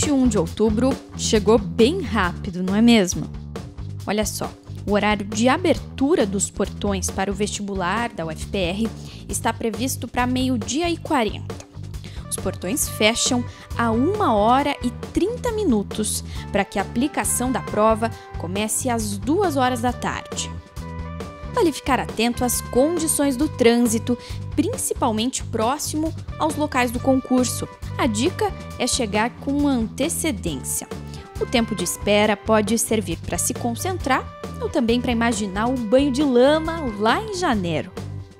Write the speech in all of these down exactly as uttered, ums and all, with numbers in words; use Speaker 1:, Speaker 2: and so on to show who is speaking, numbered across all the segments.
Speaker 1: vinte e um de outubro chegou bem rápido, não é mesmo? Olha só, o horário de abertura dos portões para o vestibular da U F P R está previsto para meio-dia e quarenta. Os portões fecham a uma hora e trinta minutos para que a aplicação da prova comece às duas horas da tarde. Vale ficar atento às condições do trânsito, principalmente próximo aos locais do concurso. A dica é chegar com antecedência. O tempo de espera pode servir para se concentrar ou também para imaginar o banho de lama lá em janeiro.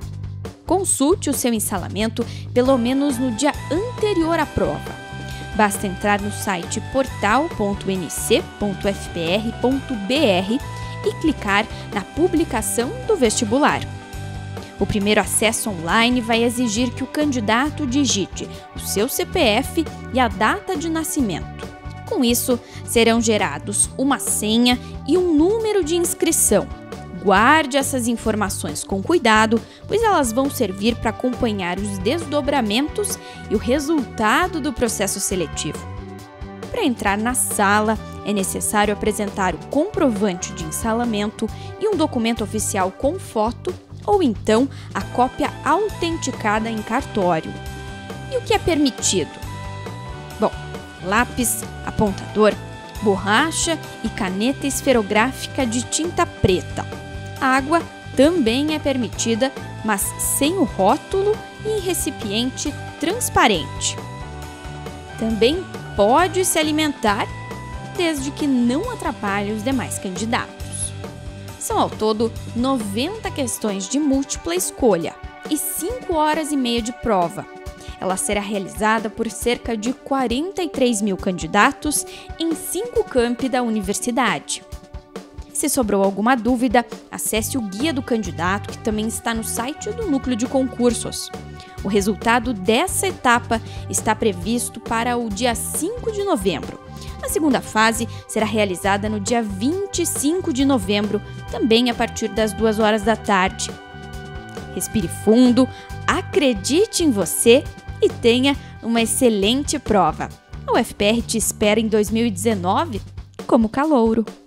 Speaker 1: Consulte o seu ensalamento pelo menos no dia anterior à prova. Basta entrar no site portal ponto n c ponto f p r ponto b r e clicar na publicação do vestibular. O primeiro acesso online vai exigir que o candidato digite o seu C P F e a data de nascimento. Com isso, serão gerados uma senha e um número de inscrição. Guarde essas informações com cuidado, pois elas vão servir para acompanhar os desdobramentos e o resultado do processo seletivo. Para entrar na sala, é necessário apresentar o comprovante de ensalamento e um documento oficial com foto ou então a cópia autenticada em cartório. E o que é permitido? Bom, lápis, apontador, borracha e caneta esferográfica de tinta preta. Água também é permitida, mas sem o rótulo e em recipiente transparente. Também pode se alimentar, desde que não atrapalhe os demais candidatos. São ao todo noventa questões de múltipla escolha e cinco horas e meia de prova. Ela será realizada por cerca de quarenta e três mil candidatos em cinco campi da universidade. Se sobrou alguma dúvida, acesse o Guia do Candidato, que também está no site do Núcleo de Concursos. O resultado dessa etapa está previsto para o dia cinco de novembro. A segunda fase será realizada no dia vinte e cinco de novembro, também a partir das duas horas da tarde. Respire fundo, acredite em você e tenha uma excelente prova. A U F P R te espera em dois mil e dezenove como calouro.